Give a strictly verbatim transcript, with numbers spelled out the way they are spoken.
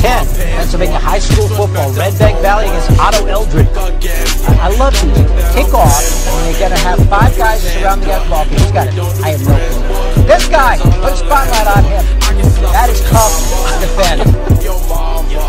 ten, Pennsylvania High School football, Redbank Valley against Otto Eldred. I, I love these. Kickoff, and they're going to have five guys surrounding that ball. He's got it. I have no clue. This guy, put a spotlight on him. That is tough to defend.